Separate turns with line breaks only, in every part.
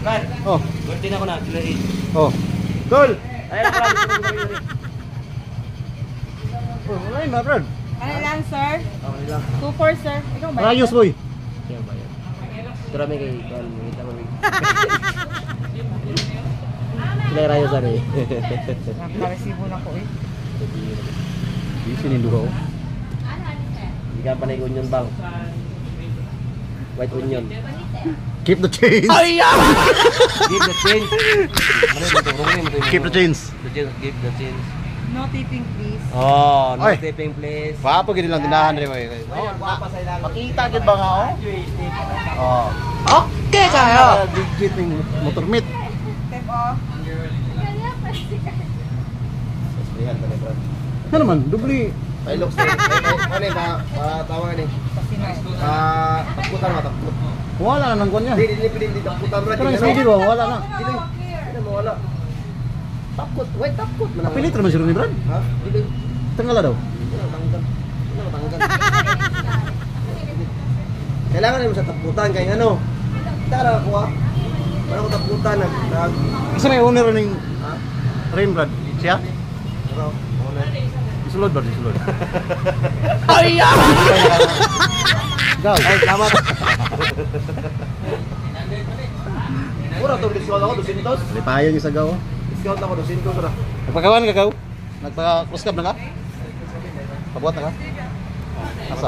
Brad.
Oh.
Birthday na ko na.
Oh. Cool.
Ayun na
Oh, wala yun ba, Brad?
Ano lang, sir?
Okay lang.
2-4, sir. Ikaw ba?
Rayos, boy.
Kaya ba yan? Tura may kay Kuan. Kita mo. Sila rayo sa rin.
Nakaresibo na ko eh.
Di sininduha ko.
Hindi ka panay onion bang. White onion.
Keep the change.
Give the change.
Keep the change.
Give the change.
No tipping, please.
Oh, no
Ay.
tipping please.
Papo gini lang tinahan rin mo. Makita gid ba nga oh? Oh. Okay kayo. Digit ning motor meet.
Step off.
Saslihan pa ni Brad.
Ano naman, dubli.
Ay, looks na. Ano ba? Tawag ni. Taputan mo, taput.
Wala na nang kuan niya.
Hindi pwede taputan Brad.
Pero sa video wala na.
Hindi mo wala. Takot, white takot.
Pilit naman si Ronnie Brad.
Ha? Hindi.
Tanggal daw.
Kailangan rin mo sa taputan kaya ano. Tara ko ah. Para ko taputan
Kasi may owner ning
ha?
Rain Brad. Siya?
Ano?
Isulod Brad, isulod. Gaw.
Ay, salamat. Mura to discount ako 200.
Lipayan niya sa gaw.
Discount ako 200 ra.
Nagpagawan ka gaw? Nagpa-cross cab na ka? Pabuhat na ka? Asa?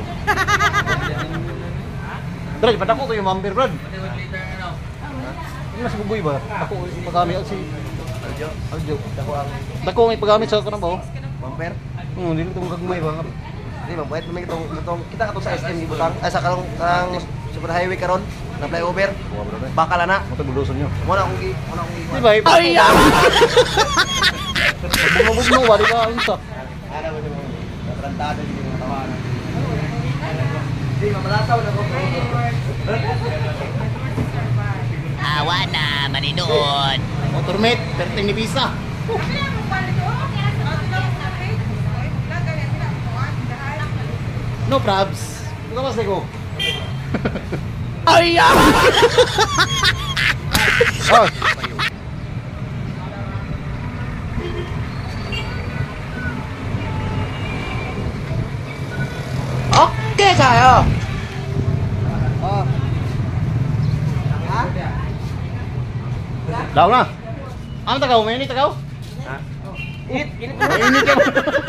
Brad, padako ko yung mampir, Brad. Ano mas bugoy ba? Ako yung paggamit si Aljo. Dako may paggamit sa kanang ba?
Bumper.
Dili to kagmay ba?
Di ba, buhat mo itong kita ka to sa SM gibutang. Ay sa karong super highway karon na flyover. Bakal na.
Mo taguluson nyo.
Mo na akong gi.
Di ba? Ay! Bumabog mo, wali ka unsa.
Ano mo mo? Natrantado din yung tawanan. Di mamalasaw na ko.
Awa na, maninood.
Motormate, perting ni Visa. No probs. Buka mas ko.
Ay!
Oh.
Okay kayo.
Oh. Ha?
Daw na. Ano tagaw? May init tagaw?
Ha? Init
May init ka.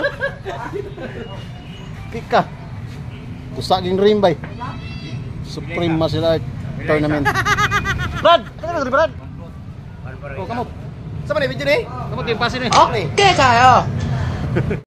Pika. Kusaging rim bay. Supreme Martial Art Tournament. Brad! Ano ba Brad? Oh, kamot.
Sa man video ni?
Kamot yung pasin eh.
Okay kayo.